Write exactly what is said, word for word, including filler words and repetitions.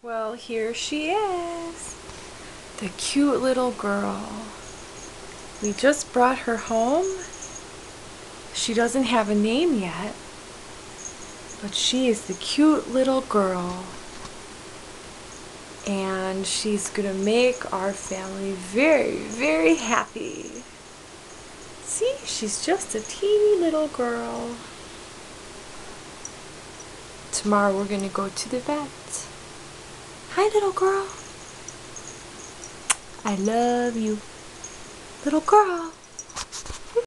Well, here she is, the cute little girl. We just brought her home. She doesn't have a name yet, but she is the cute little girl. And she's gonna make our family very, very happy. See, she's just a teeny little girl. Tomorrow we're gonna go to the vet. Hi, little girl. I love you. Little girl.